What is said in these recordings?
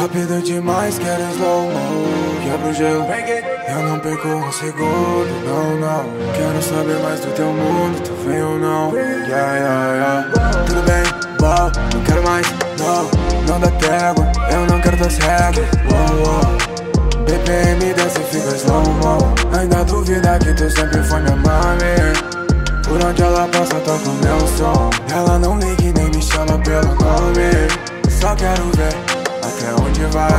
Rápido demais, quero slow-mo. Quebra o gelo, eu não perco um segundo. Não, quero saber mais do teu mundo. Tu vem ou não? Yeah. Tudo bem, bom, não quero mais, não dá trégua. Eu não quero tuas regras. BPM desce e fica slow-mo. Ainda duvida que tu sempre foi minha mami. Por onde ela passa toca o meu som. Ela não liga e nem me chama pelo nome. Só quero ver até onde vai.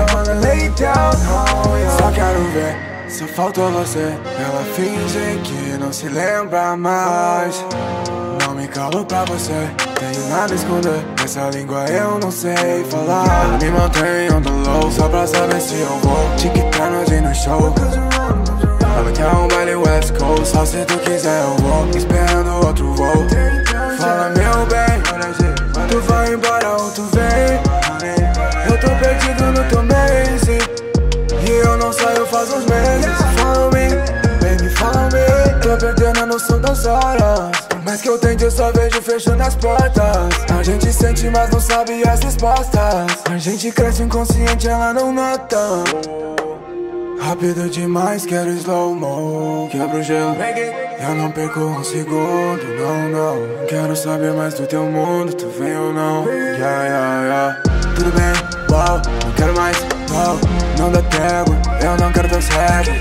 Só quero ver, só faltou você. Ela finge que não se lembra mais. Não me calo pra você, tenho nada a esconder. Essa língua eu não sei falar. Ela me mantém on the low, só pra saber se eu vou tic-tac no show. Ela quer um baile West Coast, só se tu quiser eu vou, esperando outro voo. Fala meu bem, tu vai embora ou tu vem? Eu tô perdido no teu maze e eu não saio faz uns meses. Follow me, baby, follow me. Tô perdendo a noção das horas. Por mais que eu tente eu só vejo fechando as portas. A gente sente mas não sabe as respostas. A gente cresce inconsciente, ela não nota. Rápido demais, quero slow-mo. Quebra o gelo, eu não perco um segundo. Não, quero saber mais do teu mundo. Tu vem ou não? Yeah. Tudo bem, não quero mais, não dá trégua. Eu não quero tuas regras.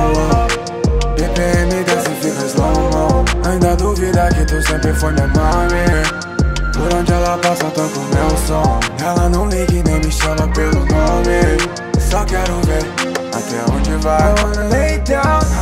BPM desce e fica slow-mo. Ainda duvida que tu sempre foi minha mami. Por onde ela passa toca o meu som. Ela não liga e nem me chama pelo nome. Só quero ver até onde vai. I wanna lay down